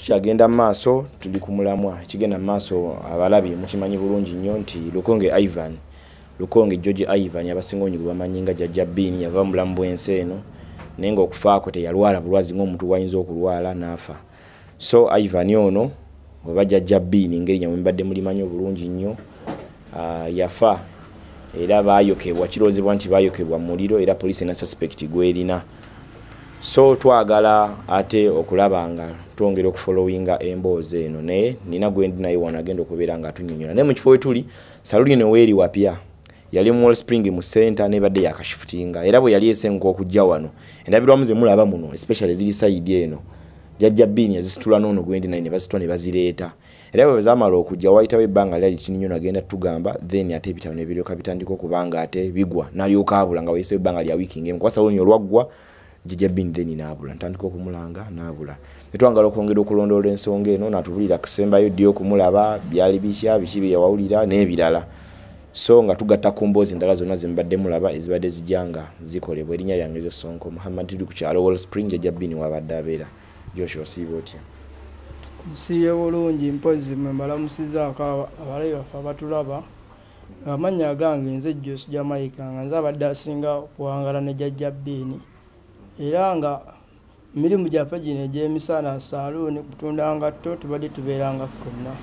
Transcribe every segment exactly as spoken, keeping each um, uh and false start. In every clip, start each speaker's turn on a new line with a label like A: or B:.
A: tukyagenda maaso tuli ku mulamwa kigenda maaso abalabi mukimanyi bulungi nnyo nti Lukonge Ivan Lukonge George Ivan abasinga onnyo bamanyinga Jjaja Bin yava mulamu bwensi eno naye ng'okufaako teyalwala bulwazi ng'omuntu wayinza okulwala n'afa. So Ivan ono oba Jjaja Bin ngeri nyamwe mbadde mulimanyi obulungi nnyo uh, yafa era baayokebwa kiroozebwa nti baayokebwa mu muliro era poliisi na suspect gwerina. So twagala ate okulaba nga twongera okufollowinga emboozi eno naye nina gwendi naye wanagenda okubeera nga atunyonyola naye mu kifo we tuli saluni eno weeri wapya yali mu Wall Spring mu center nebadde yakashifutinga era bwe yali esenguka okujja wano endabirwamu ze mulaba muno especially ziri side eno Jjaja Bin yazisitula n'ono gwendi naye ne bazitula ne bazireeta era bwe zaamala okujja wayitawo ebbanga lyali kininyo nagenda tugamba then ate ebitabo ne biryoka bitandika okubanga ate bigwa n'alyoka abula nga wayiseewo ebbanga lya wiiki ng'emu kuba saluni olwaggwa Jjaja Bin then n'abula ntandika okumulanga n'abula ne twangala okwongera okulondoola ensonga eno n'atubulira kusembayo ddi okumulaba byali bitya biki bye yawulira n'ebirala. So nga tugatta ku mboozi endala zonna ze mbadde mulaba ezibadde zijjanga zikolebwa. Erinnya lyange ze Sonko Muhammad tuli ku kyalo Wall Spring Jjaja Bin wabadde abeera. Joshua osiiba otya?
B: Nsiiye bulungi mpozi mwe mbalamusizaako abalabi baffe abatulaba. Amannya gange nze Josi Jamaica nga nze abadde asinga okuwangala ne Jjaja Bin era nga emirimu gyaffe gino egy'emisana saluuni kutunda ngatto tubadde tubeeranga ffenna.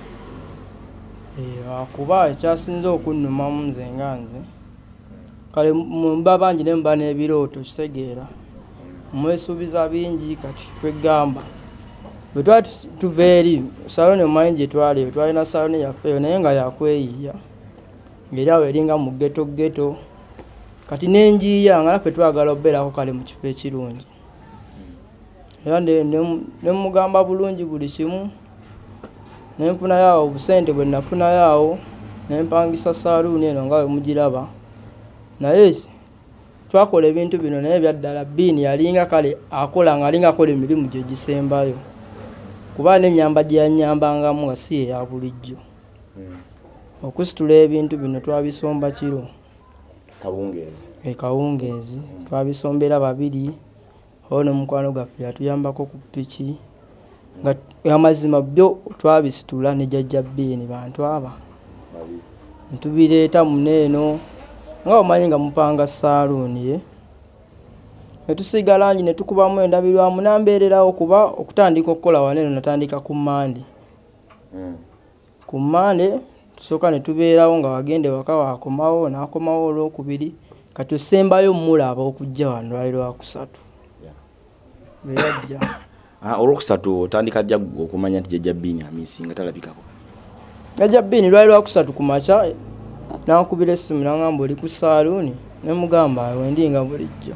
B: Kuba ekyasinze okunnumamu nze nga nze kale mba bangi ne mba n'ebirooto kitegeera mwesuubiza bingi kati kwegamba bwe twali tuva eri saloni omanyi gye twali twalina saloni yaffe naye nga yakweyiiya ng'eri awo eringa mu ggeto ggeto kati n'enjiiya nga naffe twagala obbeerako kale mu kifo ekirungi era ne mugamba bulungi buli kimu nenfunayo awo obusente bwe nafunayo awo nempangisa saluuni eno nga wemugiraba naye twakola ebintu bino naye byaddala Bin yalinga kale akola nga alinga akola emirimu gye gisembayo kuba n'ennyamba gye yannyambangamu nga si eya bulijjo. Okusitula ebintu bino twabisomba kiro
A: kawungeezi
B: e kawungeezi twabisombera babiri ono mukwano gaffe yatuyambako ku piki nga amazima byo twabisitula ne Jjaja Bin bantu aba ntubireeta muneeno nga omanyi nga mupanga saluuni ye ne tusiga langi ne tukubamu endabirwamu nambeererawo kuba okutandika okukola waneeno natandika ku Mande mm. ku Mande tusooka ne tubeerawo nga wagende waka wakomawo n'akomawo olwokubiri kati osembayo mulaba okujja wano lwali lwakusatu beyajja
A: ah olwokusatu otandika jja okumanya nti Jjaja Bin amisinga talabikako.
B: Jjaja Bin lwali lwakusatu ku makya n'ankubira essimu n'angamba oli ku saluuni ne mugamba wendi nga bulijjo.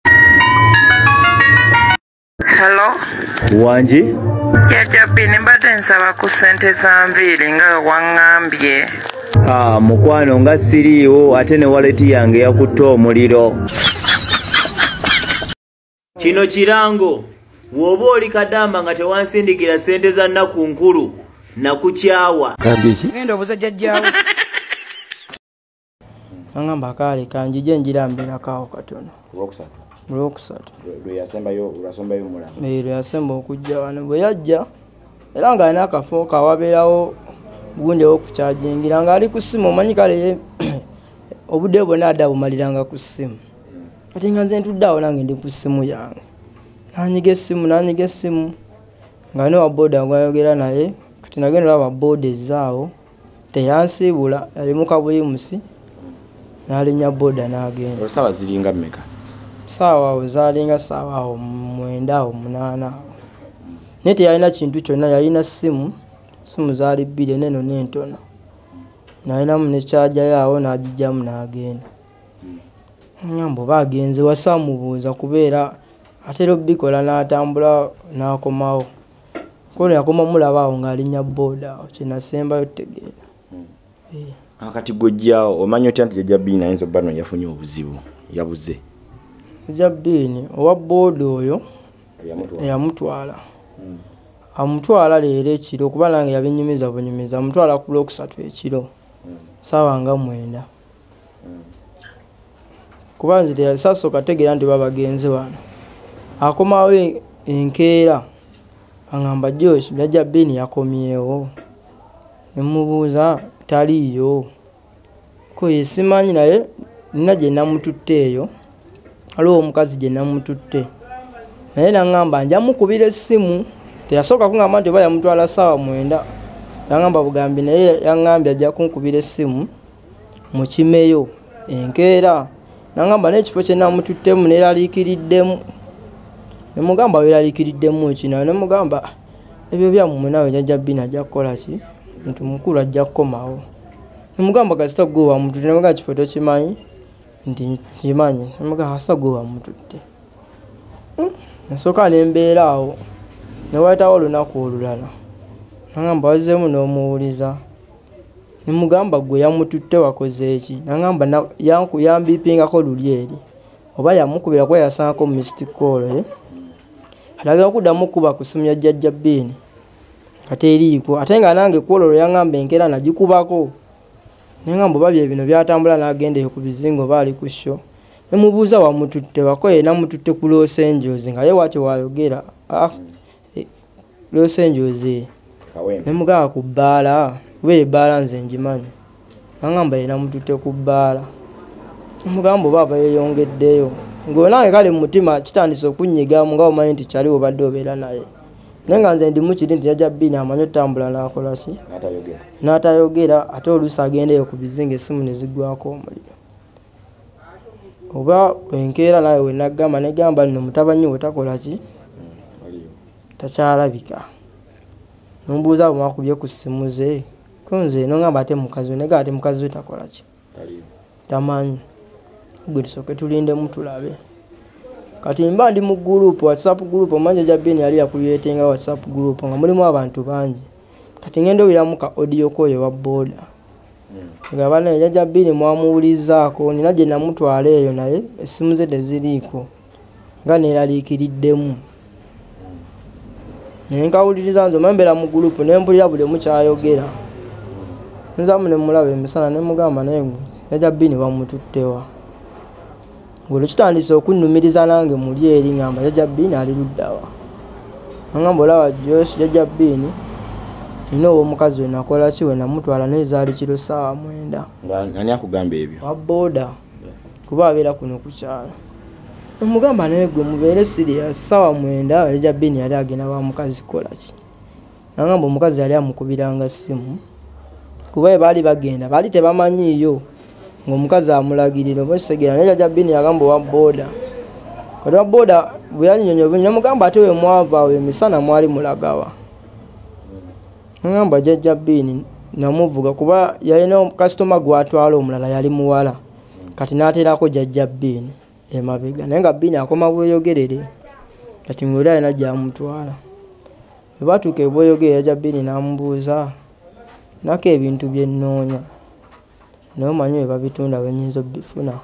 C: Hello
D: wanji
C: Jjaja Bin mbadde nsaba ku ssente za nviiri nga waŋŋambye.
D: Ah, mukwano nga siriiwo ate ne waleti yange yakutte omuliro. Kino kirango woba oli kadamba nga tewansindikira ssente za nnaku nkulu nakukyawa.
B: Genda obuza jjajjaawo. Angamba kaale kanjije njirambirako katono.
A: Olwokusatu.
B: Olwokusatu.
A: Lwe yasembayo ulasombayo mulaba.
B: Lwe yasemba okujja wano bwe yajja era nga alina akafo kawabeerawo gundi w'okukyajingira nga ali ku ssimu omanyi kale obudde bwonna adda bumaliranga ku ssimu. Kati nga nze ntudde awo nange ndi ku ssimu yange. Nanyiga essimu nanyiga essimu nga ne wa boda gwayogera naye kati nagenda olaba boda ezaawo teyansiibula yali mu kabuyimusi n'alinnya boda n'agenda.
A: Saawa ziringa mmeka?
B: Saawa awo zaalinga saawa awo mwenda awo munaana awo naye teyalina kintu kyonna yalina ssimu simu zaali bbiri neno n'entono n'alinamu ne kyajayo awo n'agijjamu n'agenda. Ngamba oba agenze wasa mubuuza kubeera atera obbikola n'atambula n'akomawo kono yakoma mulaba awo ng'alinnya boda awo kyenasembayo tegeera.
A: Akati gojjaawo omanyi otya nti Jjaja Bin ayinza obba no yafunye obuzibu yabuze?
B: Jjaja Bin owa boda oyo eyamutwala amutwala leero ekiro kuba nange yabinyumiza bunyumiza amutwala ku lwokusatu ekiro saawa nga mwenda kuba nze teyasasooka tegeera nti babagenze wano akomawo enkeera angamba Josh Jjaja Bini yakomyewo nemubuuza taliyo ko yesimanyi naye nina gye namututte eyo aliwo omukazi gye namututte naye nangamba nja mukubira essimu teyasooka kungamba nti oba yamutwala ssaawa mwenda yangamba bugambi naye yangambye ajja kunkubira essimu mukimeyo enkeera nangamba n'ekifo kye namututtemu neeraliikiriddemu nemugamba weeraliikiriddemu ekinayo nemugamba ebyo byammwe nawe Jjaja Bini ajja kukola ki muntu mukulu ajja kukomawo nemugamba kasita gwe wamututte nemugamba kifo tokimanyi nti kimanyi nemugamba kasita gwe wamututte nsooka nembeera awo newayitawo olunaku olulala nangamba wazeemu n'omuwuliza nemugamba gwe yamututte wakoze eki nangamba yambipingako luli eri oba yamukubira kuba yasangako missed call eh? Alaga okuddamu kuba ku ssimu ya Jjaja Bini kate eriiko ate nga nange kwololo yangamba enkeera nagikubako nengamba oba bye bino byatambula n'agenda ku bizingo baali ku show nemubuuza wamututte wako ye namututte ku Los Angeles nga ye watyo wayogera ah Los Angeles nemugamba ku bbaala kuba ebbaala nze ngimanyi nangamba ye namututte ku bbaala nemugamba oba aba yeeyongeddeyo ng'onange kale mu mutima kitandise okunyigamu nga omanyi nti kyaliwo badde obeera naye naye nga nze ndimu kiri nti Jjaja Bini amanyi otambula n'akola ki n'atayogera ate oluusi agendeyo ku bizinga essimu ne ziggwako omuliro oba enkeera nawe we naggamba negamba nno mutabanyi we takola ki takyalabika nombuuza bwemwakubye ku ssimu ze ko nze nongamba ate mukazi we negamba ate mukazi we takola ki tamanyi gwe tusooke tulindemu tulabe kati mba ndi mu group WhatsApp group omanyi Jjaja Bini yali yakuyetenga WhatsApp group nga mulimu abantu bangi kati ngendo wiramu ka audio koyo wa boda nga bana Jjaja Bini mwamuwulizaako nina gye namutwala eyo naye essimu ze teziriiko nga neeraliikiriddemu naye nkawuliriza nze omambera mu group nempulira buli mukyayogera nzamu nemulaba emisana nemugamba naye Jjaja Bini wamututtewa ngolo kitandise okunnumiriza nange muli eri ngamba Jjaja Bini ali luddawa ngamba olaba Josh Jjaja Bini nina omukazi we nakola ki we namutwala nezaali kiro ssaawa mwenda
A: ani akugamba ebyo
B: waboda kuba abeera kuno kukyala omugamba naye gwe mubeere serious ssaawa mwenda Jjaja Bini yali agenda wa mukazi kola ki nangamba omukazi yali amukubiranga ssimu kuba we baali bagenda baali tebamanyiiyo ng'omukazi amulagirira oba kisegera naye Jjaja Bini yagamba owa boda kati wa boda bwe yalinyonyoba namugamba ate we mwava awo emisana mwali mulagawa ngamba Jjaja Bini namuvuga kuba yalina kasitoma gwatwala omulala yali muwala kati n'ateerako Jjaja Bini emabega naye nga Bini akoma bweyogerere kati mwoli alina gyamutwala bwe batuuka ebweyogerere Jjaja Bini n'amubuuza nako ebintu bye nnoonya naye omanyi we babitunda wenyinza obifuna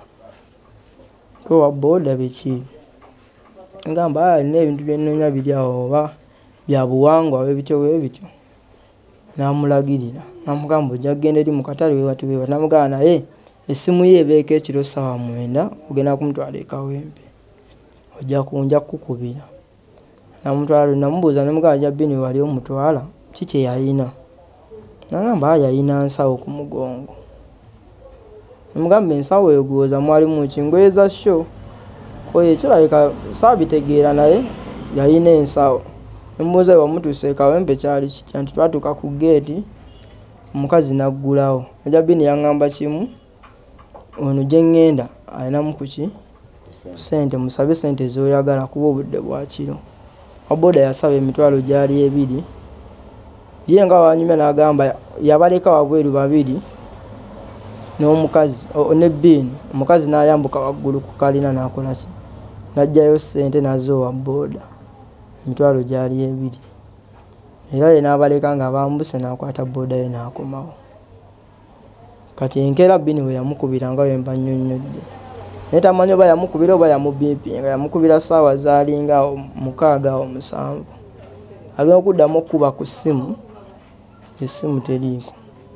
B: ko wa boda biki ngamba alina ebintu bye nnoonya biri awo oba bya buwangwa webityo webityo namulagirira namugamba ojja kugenda eri mu katale wewati wewa namugamba naye essimu ye ebeeko ekiro ssaawa mwenda ogenda kumutwala ekawempe ojja kunja kukubira namutwala namubuuza namugamba Jjaja Bini wali omutwala kiki yalina nagamba yalina nsawo ku mugongo namugamba ensawo eyo gwoza mwalimu ki ngoye za sho oyo kirabika saabitegeera naye yalina ensawo nemubuuza we wamutuuse ekawempe kyali kitya nti twatuuka ku geeti omukazi naggulawo Jjaja Bini yaŋŋamba kimu ono gye ŋŋenda alinamu kuki ssente musabe ssente z'oyagala kuba obudde bwa kiro waboda yasaba emitwalo gyali ebiri ye nga wanyumya n'agamba yabaleka wabweru babiri n'omukazi ne Bini omukazi n'ayambuka waggulu ku kalina n'akola ki n'ajjayo ssente nazo wa boda emitwalo gyali ebiri era ye n'abaleka nga bambuse n'akwata boda ye n'akomawo kati enkeera Bini we yamukubira nga wemba nnyonnyodde naye tamanyi oba yamukubira oba yamubipinga yamukubira ssaawa zaalinga mukaaga awo musanvu agenda okuddamu okuba ku ssimu essimu teriiko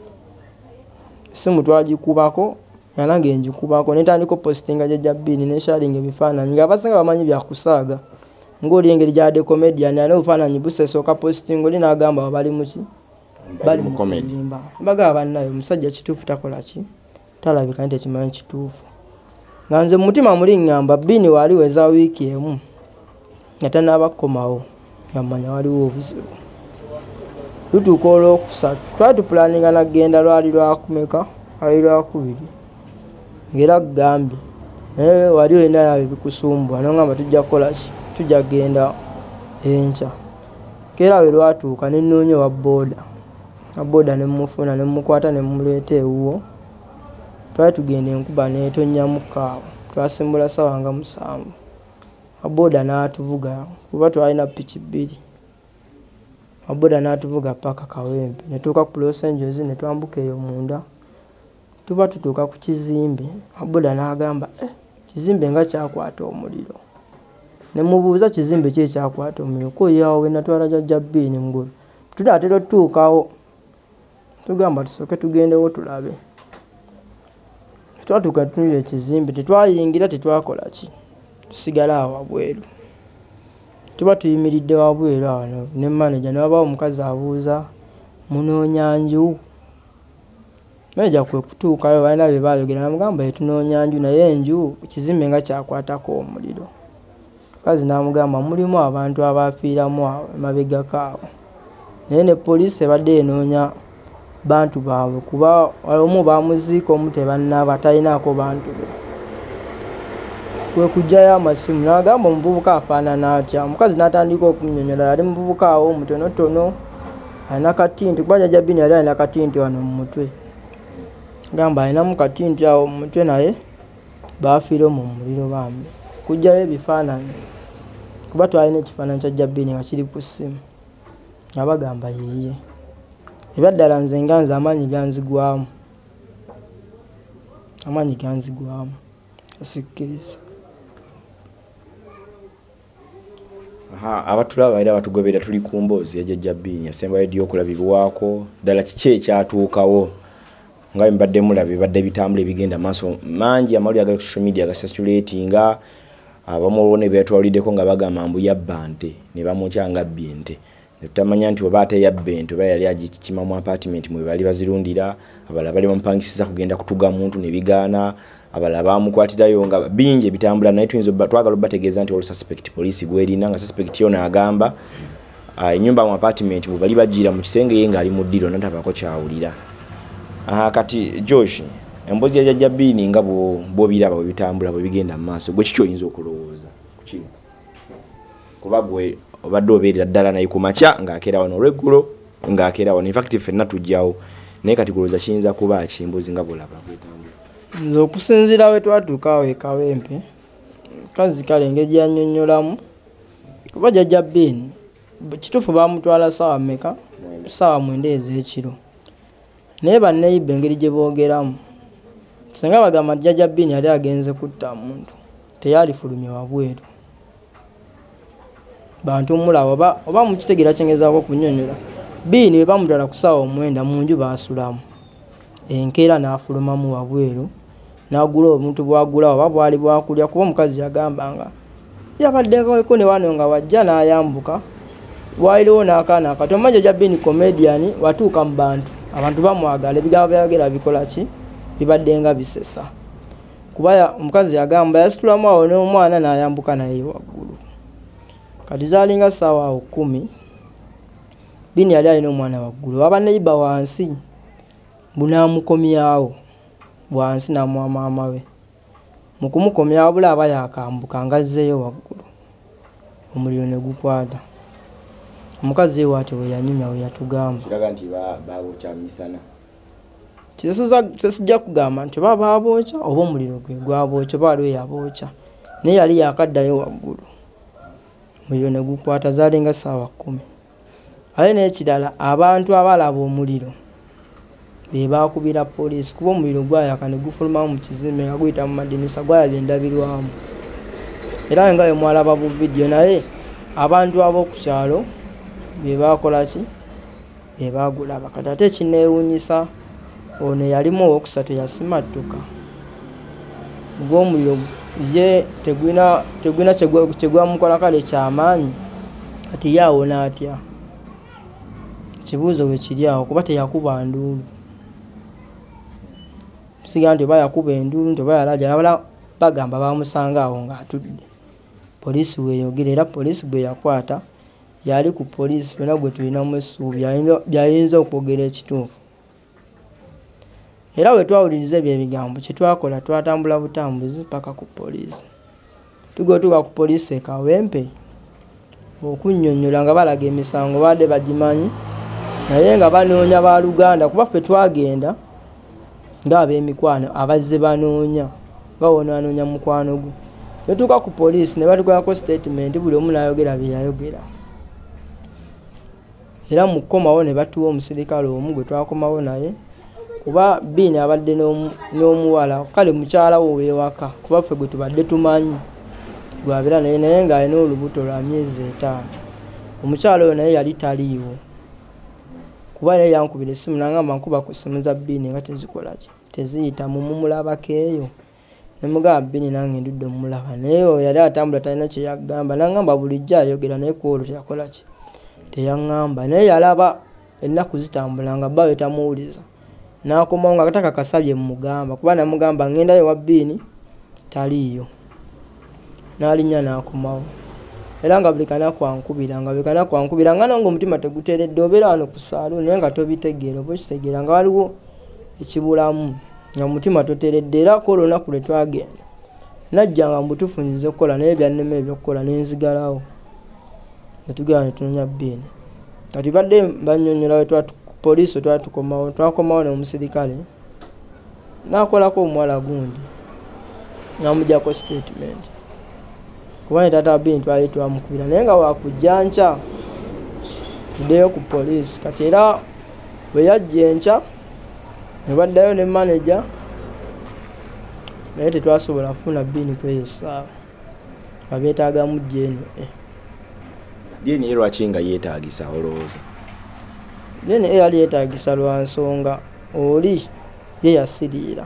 B: essimu twagikubako era ng'engikubako netandika postinga Jjaja Bini nesharinga ebifaananyi nga abasinga bamanyi byakusaaga ngoli engeri gyade comedian ana ufananyi busesoka posting oli n'agamba bali muki bali mu comedy baga bannayo musajja kituufu takola ki talabika nti ekimanyi kituufu nga nze mu mutima muli ngamba bini wali weza wiiki emu nga tanaabakomawo ngamanya waliwo obuzibu lutuuka olwokusatu twali tupulaninga nagenda lwali lwakumeka ali lwakubiri ngera kugambye naye wali olina yawe bikusumbwa nongamba tujja kukola ki tujja genda enkya kera we lwatuuka nenoonya wa booda aboda nemufuna nemukwata nemuleeta ewuwo twali tugenda enkuba neetonya mukaawo twasimbula sawa nga musanvu aboda n'atuvuga kuba twalina piki bbiri aboda n'atuvuga paka Kawempe netuuka ku Los Angeles netwambuka eyo munda tuba tutuuka ku kizimbe aboda n'agamba eh, kizimbe nga kyakwata omuliro nemubuuza kizimbe ki ekyakwata omuliro ko yawo we natwala Jjajja bbini mugulu tudaatera otutuukawo tugamba tusooke tugendewo tulabe twatuuka tutunira ekizimbe tetwayingira tetwakola ki tusigala awo wabweru tuba tuyimiridde wabweru awo ne manager n'abaawo omukazi abuuza munoonya nju manager kwe kutuukayo balina bye baayogera namugamba tunoonya nju naye enju ekizimbe nga kyakwatako omuliro kazi n'amugamba mulimu abantu abafiiramu awo emabegako awo naye ne poliisi ebadde enoonya bantu baabwe kuba omu bamuziika omu tebannaba talinaako bantu be kwe kujjayo amasimu n'agamba omuvubuka afaanana atya omukazi n'atandika okunnyonnyola yali muvubuka awo omutonotono alina katinti kuba Jjajja bbini yali alina katinti wano mu mutwe gamba alinamu katinti awo mu mutwe naye baafiire mu muliro bambi kujjayo ebifaananyi kuba twalina ekifaananyi kya Jjajja bbini nga kiri ku ssimu nga bagamba yiye ebaddala nze nga nze amaanyi ganzigwamu amaanyi ganzigwamu asikkiriza
A: aha abatulaba era batugobera tuli ku mboozi ya Jjajja bbini yasembayo ddi okulabibwako ddala kiki ekyatuukawo nga mbadde mulabe badde bitambula ebigenda maaso mangi amawulire agali ku social media gasatulatinga abamu bone beetwaliddeko nga bagamba mbu yabba nte ne bamukyanga bbinte tutamanya nti oba ate yabba ente oba yali agikima mu apartment mwe bali bazirundira abalala bali bampangisiza kugenda kutuga muntu ne bigaana abalala bamukwatirayo nga bingi ebitambula naye tuyinza twagala obategeeza nti olu suspect police bwerina nga suspect yona agamba ennyumba mu apartment mwe bali bagira mu kisenge ye nga ali mu ddiro natabako kyawulira. Aha kati Josh embozi ya Jjajja bbini nga bo biraba bwe bitambula bwe bigenda mu maaso gwe kiki oyinza okulowooza ku kino kuba gwe obadde obeerera ddala naye ku makya ng'akeera wano olweggulo ng'akeera wano in fact ffenna tujjawo naye kati kulowooza kiyinza kuba ki embozi nga bwolaba bwetambula
B: nze okusinziira we twatuuka awo e Kawempe kazi kale engeri gyannyonnyolamu kuba Jjajja bbini kituufu baamutwala ssaawa mmeka ssaawa mwenda ez'ekiro naye banneyibba engeri gye boogeramu singa bagamba nti Jjajja bbini yali agenze kutta muntu teyalifulumye wabweru bantu mulaba oba, oba mukitegeera kyengezaako kunnyonnyola bbini we bamutwala ku ssaawa omwenda mu nju baasulamu enkeera n'afulumamu wabweru n'agula omuntu bwagulawo oba bwali bwakulya kuba omukazi yagambanga yabaddeko ne wano nga wajja n'ayambuka waaliwo n'akaana akato manja Jjajja bbini comedian watuuka mu bantu abantu bamwagala ebigambo byayogera bikola ki bibadde nga bisesa kuba omukazi yagamba yasitulamu awo n'omwana n'ayambuka naye waggulu kati zaalinga ssaawa awo kkumi bbini yali alina omwana waggulu abaneiba wansi bunaamukomyawo wansi n'amuwa maama we mu kumukomyawo bula aba yakambuka nga azzeeyo waggulu omuliro ne gukwata omukazi ewo ati we yanyumya we yatugamba
A: kiraga nti baabokya misana
B: tesijja kugamba nti oba baabokya oba omuliro gwe gwabokya oba waliwo yabookya naye yali yakaddayo waggulu omuliro ne gukwata zaalinga ssaawa kkumi ate n'ekirala abantu abalaba omuliro be baakubira poliisi kuba omuliro gwayaka ne gufulumamu mu kizimbe nga guyita mu madinisa gwalabye endabirwamu era nga bwe mwalaba bu vidiyo naye abantu ab'oku kyalo be baakola ki be baagulaba kati ate kineewuunyisa ono yalimu owookusatu yasimattuka ng'omuliro ye tegwina tegwina kyegwa mukola kale kyamaanyi kati yawona atya kibuuzo we kiri awo kuba teyakuba nduulu siga nti oba yakuba enduulu nti oba yalaja abala bagamba bamusanga awo ng'atudde poliisi weeyogera era poliisi bwe yakwata yali ku poliisi fena gwe tulinamu essuubi byayinza okwogera ekituufu era we twawuliriza ebyo ebigambo kye twakola twatambula butambuzi paka ku poliisi tugotuka ku poliisi ekawempe okunnyonnyola nga balaga emisango baadde bagimanyi naye nga banoonya ba Luganda kuba ffe twagenda ng'ab'emikwano abazze banoonya nga wona anoonya mukwano gwe netuuka ku poliisi ne batukolako statement buli omu n'ayogera bye yayogera era mu kkomawo ne batuwa omusirikale omu gwe twakomawo naye kuba Bini abadde n'omuwala kale mukyala wo wewaka kuba ffe gwe tubadde tumanyi gwabera naye naye ng'alina olubuto lwa myezi etaano omukyala oyo naye yali taliiwo kuba naye yankubira essimu nangamba nkuba ku ssimu za Bini nga tezikola ki teziyita mu mumulabako eyo ne mugamba Bini nange ndudde mumulaba naye oyo yali atambula talina kye yagamba nangamba bulijjo ayogera naye ku olwo teyakola ki teyaŋŋamba naye yalaba ennaku zitambula nga bba we tamuwuliza n'akomawo nga kataka kasabye mugamba kuba namugamba ŋŋendayo wa Bini taliiyo n'alinnya n'akomawo era nga buli kanaku ankubira nga buli kanaku ankubira nga nange omutima teguteeredde obeera wano ku saaluuni naye nga tobitegeera oba okitegeera nga waliwo ekibulamu nga omutima toteeredde era ko olunaku lwe twagenda najja nga mubutuufu nzize okukola naye byannema ebyokukola nenzigalawo netugenda ne tunoonya Bini nga tubadde bannyonnyola we poliisi twatukomawo twakomawo n'omusirikale n'akolako omuwala gundi n'amugyako statement kuba ne taata wa Bini twali twamukubira naye nga wakujja nkya tuddeyo ku poliisi kati era bwe yajja enkya ne baddayo ne manager naye tetwasobola kufuna Bini kweyo ssaawa nga beetaagamu jeeni
A: jeeni ye lwaki nga yeetaagisa olowooza
B: jeeni e yali yeetaagisa lwa nsonga oli ye yasiriira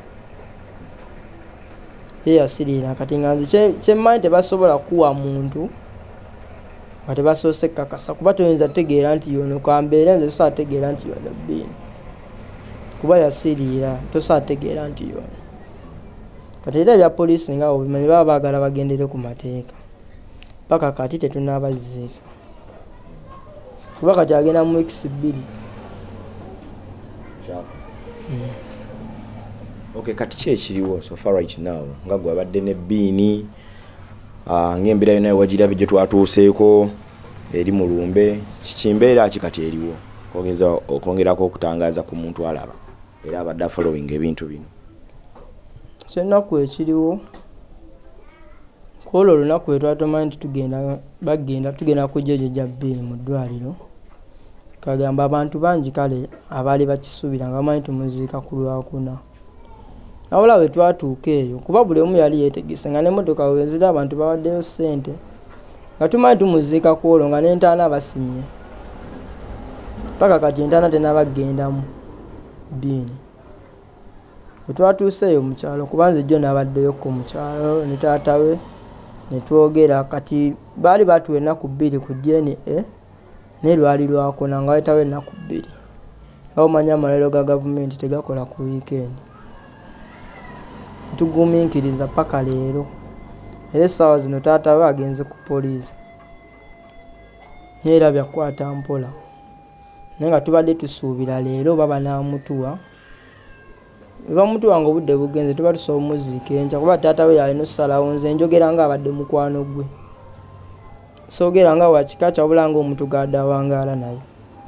B: ye yasiriira kati nga nzi kyemmanyi tebasobola kuwa muntu nga tebasoose kakasa kuba toyinza tegeera nti yono kambeera nze tosobola tegeera nti yono Bini kuba yasiriira tosobola tegeera nti yono kati era ebya poliisi nga obimanyi baba baagala bagendere ku mateeka paka kati tetunaabaziika kuba kati agenda mu weeks bbiri
A: mm. Okay, kati ki ekiriwo so far right now nga gwe abadde ne Bini uh, ng'embeera yonna ewagirabye gye twatuuseeko eri mu lumbe kikimbeera ki kati eriwo kwogeza okwongerako okutangaaza ku muntu alaba era abadde afollowing ebintu bino
B: kyennaku ekiriwo kwolwo olunaku lwe twatumanyi nti tugenda bagenda tugenda kujjajja Bini mu ddwaliro kagamba abantu bangi kale abaali bakisuubira nga bamanyi tumuziika ku Lwakuna nawula we twatuuka eyo kuba buli omu yali yeetegese nga n'emmotoka wenzira abantu bawaddeyo ssente nga tumanyi tumuziika ku olwo nga n'entaana basimye paka kati entaana tenabagendamu Bini we twatuuse eyo mu kyalo kuba nze jjo n'abaddeyoko mu kyalo ne taata we ne twogera kati baali batuwa ennaku bbiri ku jeeni e naye lwali Lwakuna nga wayitawo ennaku bbiri nga omanya amalwaliro ga gavumenti tegakola ku wiikendi tugumiikiriza paka leero era essaawa zino taata we agenze ku poliisi naye era byakwata mpola naye nga tubadde tusuubira leero baba n'amutuwa bamutuwa nga obudde bugenze tuba tusobola omuziika enkya kuba taata we yalina okusalawo nze njogera nga abadde mukwano gwe soogera nga wakika kyabula nga omuntu gadde awangaala naye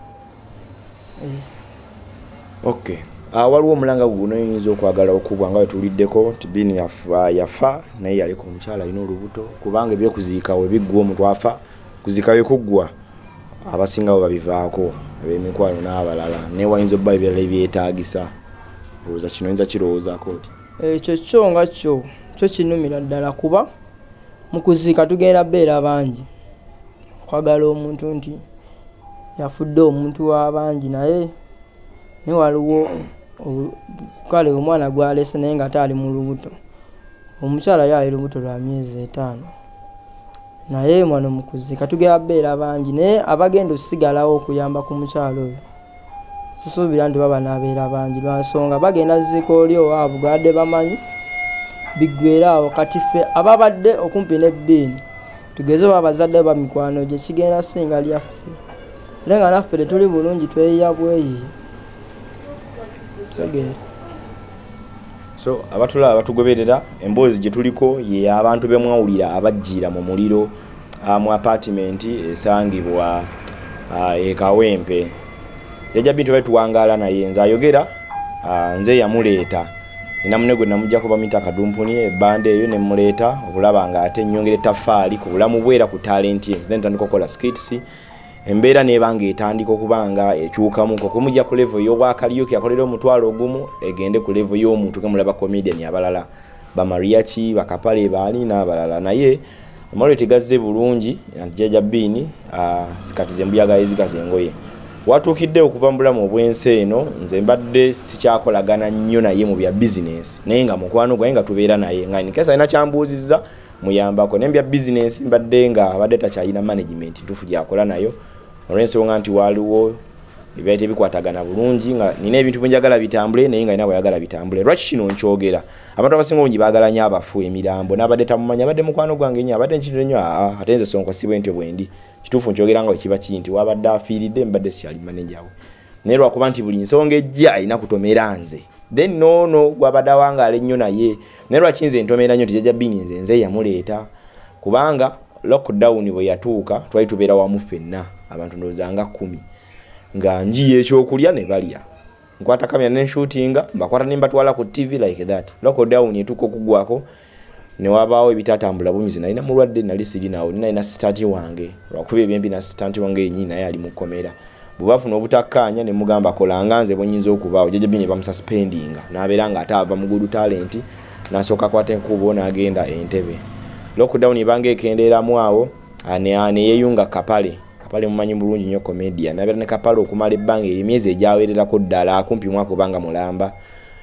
A: okay. Uh, waliwo omulanga guno oyinza okwagala okubwa nga wetuliddeko nti Bini yafa, yafa naye yaliko omukyala alina olubuto kubanga ebyokuziika we biggwa omuntu afa kuziika we kuggwa abasingawo babivaako ab'emikwano n'abalala naye wayinza obba ebirala ebyetaagisa olowooza kino oyinza kirowoozaako oti
B: ekyo kyo nga kyo kyo kinumira ddala kuba mu kuziika tugenda beera bangi okwagala omuntu nti yafudde omuntu w'abangi naye ne waliwo kale omwana gwa Alesse naye nga taali mu lubuto omukyala yaali lubuto lwa myezi etaano naye mwana mukuzi katugera beera bangi naye abagenda osigalawo okuyamba ku mukyalo oyo sisuubira nti baba n'abeera bangi lwansonga bagenda zikooli owaabwe gwadde bamanyi biggweeraawo kati ffe ababadde okumpi n'ebbiini tugeze oba abazadde ba mikwano gye kigenda singa lyaffe era nga naffe tetuli bulungi tweyiya bweyiye segere.
A: So abatula abatugoberera emboozi gye tuliko ye abantu bemwawulira abajjira mu muliro mu apartment esangibwa e Kawempe. Jjaja bintu betuwangala naye nze ayogera nze yamuleeta nina munego namujja kuba mita kadumpuni ebande eyo ne muleeta okulaba nga ate nnyongere tafaali ku bulamu bwera ku talent ye then tandika kola skits embeera nebanga etandika okubanga ekyukamu ko kumujja ku level yo bwakaliyoki akolera omutwalo ogumu egende ku level yo omuntu kemulaba comedian abalala ba Mariachi bakapale baali n'abalala naye amalo tegazze bulungi Jjaja Bini ah sikatize mbuyaga ezikazengoye watukidde okuva mbulamu obwense eno nze mbadde sikyakolagana nnyo naye mu bya business naye nga mukwano gwe nga tubeera naye nga in case alina kyambuuzizza muyambako ne bya business mbadde nga abadde takyalina management tufu gyakola nayo olw'ensonga nti waliwo ebyayite bikwatagana bulungi nga nina ebintu byenjagala bitambule naye nga nina bwayagala bitambule lwaki kino nkyogera abantu abasinga obungi baagala nnyo abafu emirambo n'abadde tamumanya abadde mukwano gwange nnyo abadde nkintu nnyo ate nze Sonko si bwentyo bwendi kituufu nkyogera nga kiba kinti wabadde afiiridde mbadde sikyali manager we naye lwakuba nti buli nsonga ejja alina kutomera nze then nono gwabadde awangaala ennyo naye naye lwaki nze ntomera nnyo Jjaja Bini nze nze yamuleeta kubanga lockdown bwe yatuuka twali tubeera wamu ffenna abantu ndowooza kumi nga njiye ekyokulya ne balya nkwata kamera ne shootinga mbakwata ne mbatwala ku T V like that lockdown etuuka okugwako ne wabaawo ebitatambula bumizi nalina mulwadde nali sirinawo nina ina assistant wange lwakuba ebyembi na assistant wange yennyini naye ali mu komera bwebafuna obutakkaanya ne mugamba kolanga nze bwenyinza okubaawo Jjaja Bini bamususpendinga n'abeera nga ate ava mu good talent n'asooka akwata enkubo n'agenda Entebbe lockdown ibanga ekendeeramu awo ane yeeyunga Kapale Kapale mumanyi bulungi nnyo comedian n'abeera ne Kapale okumala ebbanga emyezi egyawererako ddala kumpi mwaka obanga mulamba.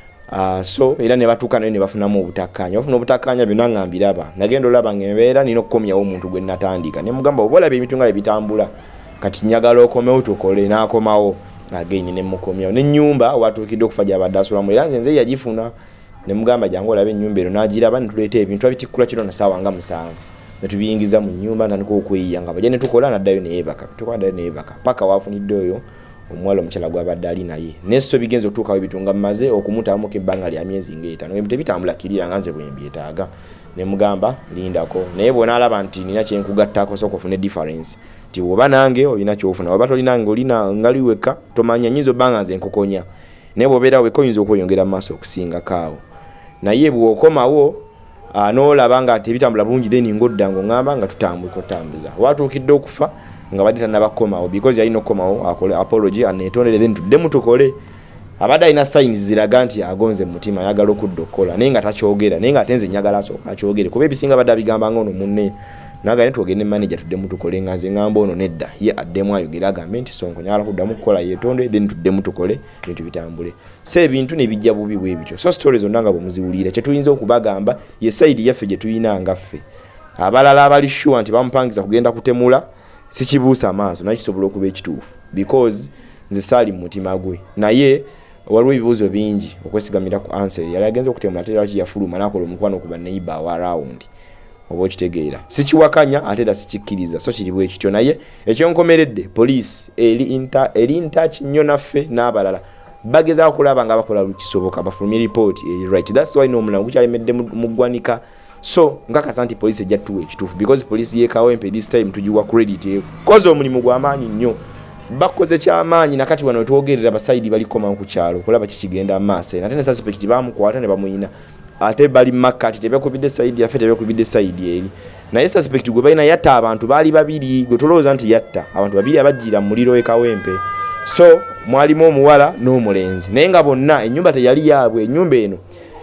A: Uh, so era ne batuuka nayo ne bafunamu obutakkaanya bafuna obutakkaanya byonna ngambiraba nagenda olaba ng'embeera nina okukomyawo omuntu gwe natandika ne mugamba oba olaba ebintu nga ebitambula kati nyagala okomewo tukole n'akomawo agenyi ne mukomyawo n'ennyumba watuukidde okufa gy'abadde asulamu era nze nze yagifuna ne mugamba jangu olabe ennyumba eno n'agiraba ne tuleeta ebintu abitikkula kiro na ssaawa nga musanvu ne tubiyingiza mu nnyumba natandika okweyiya nga bajja ne tukola n'addayo ne yeebaka tukola n'addayo ne yeebaka paka waafunidde oyo omwalo omukyala gwabadde ali naye nesso bigenze otuukawo ebitunga mmaze okumutaamu ebbanga lya myezi ng'etaano ebintu ebitambula kiriya nga nze bwe mbyetaaga ne mugamba lindako naye bw'onaalaba nti nina kyenkugattako sooka ofune difference nti bw'oba nange olina kyofuna oba tolinange olina ngali wekka tomanya nnyinza obbanga nze nkukonya naye bw'obeera wekka oyinza okweyongera mu maaso okusingakaawo naye bw'okomawo n'olaba nga tebitambula bulungi then ng'odda ng'oŋŋamba nga tutambuleko otambuza watuukidde okufa nga badde tannabakomawo because yalina okukomawo akole apology aneetondere then tuddemu tukole abadde alina signs ziraga nti agonze mu mutima ayagala okudda okukola naye nga takyogera naye nga ate nze njagala asooka akyogere kuba ebisinga badde abigamba nga ono munne naga ne twogere ne manager tuddemu tukole nga nze ngamba ono nedda ye addemu ayogera agambe nti Sonko nyagala kuddamu kukola yeetonde then tuddemu tukole ebintu bitambule so ebintu ne bijja bubi bwe bityo so stories zonna nga bwemuziwulira kye tuyinza okubagamba ye side yaffe gye tuyina nga ffe abalala abali sure nti bamupangiza kugenda kutemula sikibuusa amaaso naye kisobola okuba ekituufu because nze saali mu mutima gwe naye waliwo ebibuuzo bingi okwesigamira ku answer yali agenza okutemula ate lwaki yafuluma n'akola omukwano okuba neighbor awa around oba okitegeera sikiwakanya ate era sikikkiriza so kiri bwe kityo naye ekyonkomeredde police eri inta eri intouch nnyo naffe n'abalala bagezaako kulaba nga bakola lukisoboka bafulumye report eri right that's why n'omulango gukyalemedde mu ggwanika so nkakasa nti police ejja tuwa ekituufu because police ye Kawempe this time tugiwa credit ekoze omulimu gw'amaanyi nnyo bakoze kyamaanyi nakati wano twogerera basaidi balikoma ku kyalo kulaba kikigenda amaaso ate ne suspect bamukwata ne bamuyina ate bali makati tebekubidde side yaffe tebekubidde side eri naye suspect gwe balina yatta abantu baali babiri gwe tulowooza nti yatta abantu babiri abajjira mu muliro e Kawempe so mwalimu omuwala n'omulenzi naye nga bonna ennyumba teyali yaabwe ennyumba eno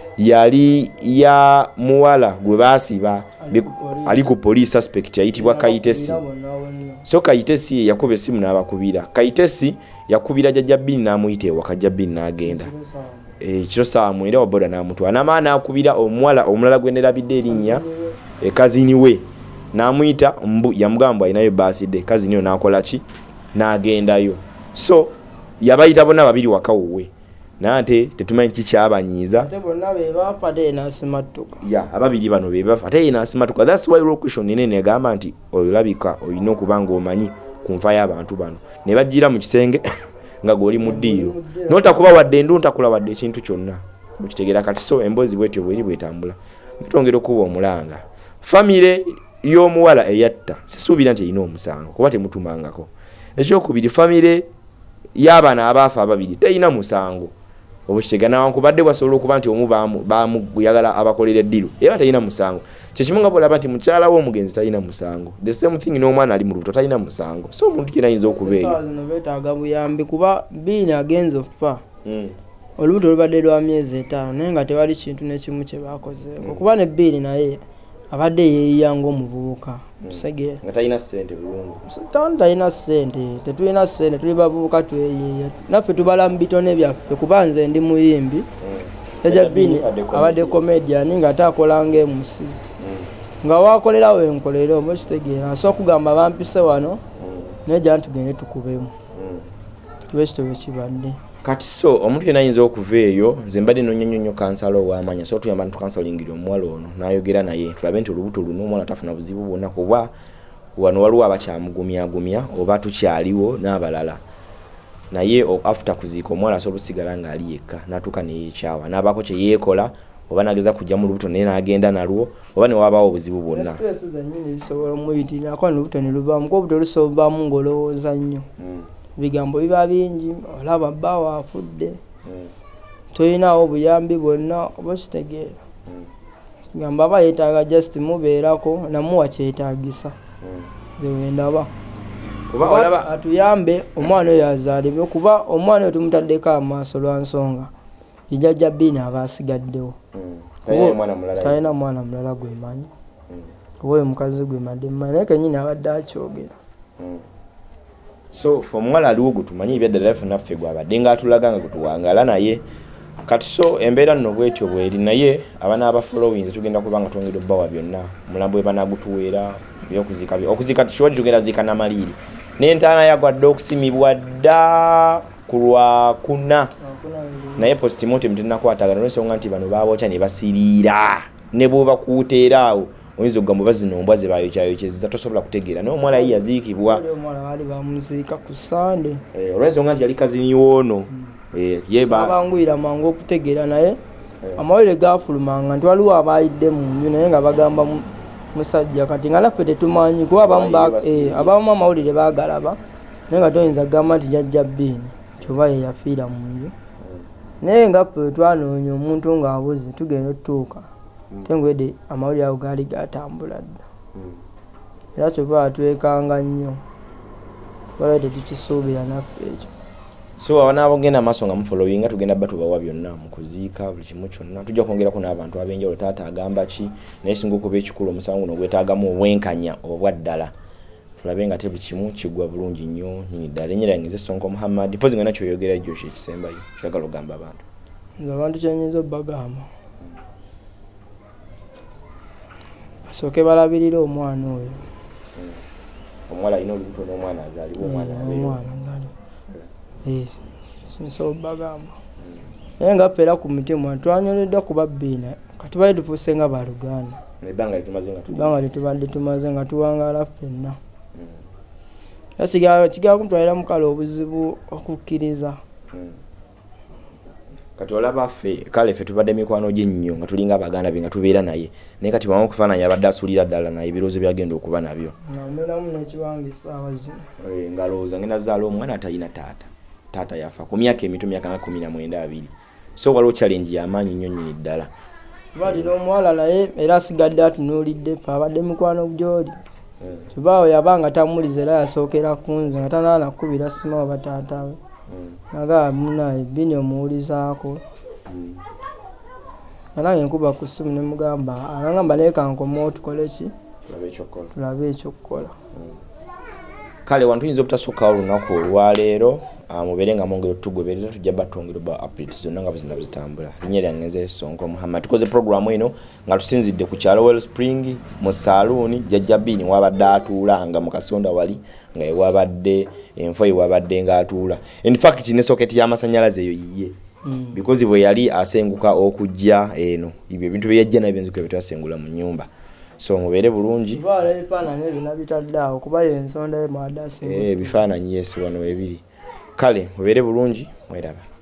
A: yali ya muwala gwe baasiba ali ku police suspect yayitibwa Kayitesi so Kayitesi yakuba essimu n'abakubira Kayitesi yakubira Jjaja Bini n'amuyita ewaka Jjaja Bini n'agenda eh kiro saa mwenda wa boda na mtu anamaana akubira omwala omulala gwendera bidde erinnya e kazini we namuyita mbu yamugamba inayo birthday kazini yo nakola ki nagendayo so yabayita bonna babiri wakawuwe nate tetumanyi kikyabanyiiza
B: ate bonna be bafa de nasimatuka
A: ya ababiri bano be bafa ate nasimatuka that's why location nene negamba nti oyolabika oyina okubanga omanyi kunfa y'abantu bano ne bajjira mu kisenge nga goli mu ddiiro notakuba wadde endu ntakula wadde ekintu kyonna mukitegera kati so embozi bwetyo bweri bwetambula mutongera okuba omulanga famire y'omuwala eyatta sisuubira nti erina omusango kuba temutumangako ekyokubiri famire y'abaana abaafa ababiri terina musango obukitegana wankubadde bwasobola okuba nti omu bamuyagala abakolera eddiru era terina musango kyekimu nga bolaba nti mukyala w'omugenzi terina musango the same thing n'omwana ali mu lubuto terina musango so omuntu kina ayinza okubeeyo
B: beetaaga buyambi kuba biini agenza okufa olubuto lubadde lwa myezi etaano naye nga tewali kintu nekimu kye baakozeeko kuba ne biini naye abadde yeeyanga omuvubuka tusegeera
A: nga talina ssente bulungu
B: talina ssente tetulina ssente tuli bavubuka tweyeeya naffe tubala mu bitone byaffe kuba nze ndi muyimbi Jjaja biini abadde comedian nga taakolanga emusi nga wakolerawo enkolero oba kitegeera asobola okugamba bampise wano naye jjana tugende tukubemu kibe kitobwe kibadde
A: kati so omuntu yena ayinza okuva eyo nze mbadde nonyonyonyo kansala ow'amanya so tuyamba ntukansalingira omuwala ono n'ayogera naye tulabe nti olubuto luno omwana tafuna buzibu bwonna kuba wano waliwo abakyamugumyagumya oba tukyaliwo n'abalala naye after kuziika omuwala asobola osigala ng'ali yekka n'atuuka neyeekyawa n'abaako kye yeekola oba nageza kujja mu lubuto naye n'agenda nalwo oba ne wabaawo obuzibu bwonna
B: zisobola omuyitirako n'olubuto ne lubaamu kuba obuto lusobaamu ng'olowooza nnyo bigambo biba bingi olaba bba waafudde tolinawo obuyambi bwonna oba kitegeera gamba aba yeetaaga just mubeerako namuwa kyetaagisa ze wendaba kuba atuyambe omwana oyo azaalibwe kuba omwana oyo tumutaddeko amaaso lwa nsonga Jjaja biini aba asigaddewo talina mwana mulala gwemanyi kuba oyo mukazi gwemadde mmanyi naye kenyini abadde akyogera
A: so for mwala aliwo gutumanyi ebyadde life naffe gwabadde nga atulaga nga gutuwangala naye kati so embeera nno bwetyo bweri naye abana aba followings tugenda kubanga twongera obbawa byonna mulambo ebanagutuweera byokuzika okuzika tikiwadi tugenda ziika namaliri n'entaana yagwadde okusimibwa dda ku lwakuna naye postmortem tenakwatagana olw'ensonga nti bano baabokya ne basiriira ne bwebakuuteeraawo oyinza okugamba bazinombwa ze bayokyayokeza tosobola kutegeera naye omwala ye yaziikibwa
B: omwala baali bamuziika ku sande
A: olw'ensonga nti yali kazini woono
B: abanguyira mangu okutegeera naye amawulire gafulumanga nti waliwo abaayidde mu nju naye nga bagamba musajja kati nga naffe tetumanyi kuba abamu amawulire bagalaba naye nga toyinza kugamba nti Jjaja biini kyoba ye yafiira mu nju naye nga ffe twanoonya omuntu ng'abuze tugenda otutuuka tengwedde amawulire ago gaali gatambula dda era kyoba atwekanga nnyo wala tetukisuubira naffe ekyo
A: so abanaabo genda maaso nga mufollowinga tugenda bba tubawa byonna mu kuziika buli kimu kyonna tujja kwongerako n'abantu ab'enjawulo taata agamba ki naye singa okuba ekikulu omusango guno gwetaagamu obwenkanya obwa ddala tulabe nga te buli kimu kiggwa bulungi nnyo nyini ddala ennyera yange Sonko Muhammad mpozi nga nakyoyogera ekyo kyekisembayo kyagala ogamba abantu
B: nze abantu kyenyinza obbagamba basooke balabirire omwana oyo
A: omuwala alina olubuto n'omwana azaaliwo omwana
B: azaaliwo sinsobola obbagamba naye nga ffe era ku mutima twanyoleddwa kuba biina kati bali tufuuse nga baluganda ebbanga lyetubadde tumaze nga tuwangala ffenna kigala kumutwalira mukala obuzibu okukkiriza
A: kati olaba ffe kale ffe tubadde mikwano gye nnyo nga tulinga abaganda be nga tubeera naye naye kati bamamu okufaananyi abadde asuulira ddala naye ebirowoozo byagenda okuba nabyo
B: nambeeramu n'ekiwango essaawa zino
A: nga lowooza ngenda zaala omwana atalina taata taata yafa ku myaka emito myaka nga kumi na mwenda abiri so waliwo challenge y'amaanyi nnyo nnyini ddala
B: balina omuwala naye era asigadde atunuulidde fe abadde mikwano gy'oli kibaawe yabanga tamuliza era yasookera ku nze nga tanaana kkubira sima oba taata we nagaa munaye bini omuwulizaako nange nkuba ku ssimu ne mugamba anagamba naye kankoma tukole ki tulabe ekyokukola
A: kale wantu yinza obutasoka olunaku olwaleero mubere nga mongero tugoberera tujja batongera ba updates zonna nga buzina buzitambula linye lyangeze Sonko Muhammad tukoze program eno nga tusinzidde ku kyalo Well Spring mu saloon Jjaja Bini wabadde atuulanga mu kasonda wali nga wabadde enfo wabadde nga atuula in fact ne socket y'amasanyalaze eyo yiye mm. because bwe yali asenguka okujja eno ibyo bintu byajja na byenzuka bitwasengula mu nyumba so mubere bulungi
B: bala ebifana ne binabitaddawo kuba yensonda ye madasi
A: eh bifana yes wano ebiri kale mubere bulungi mweraba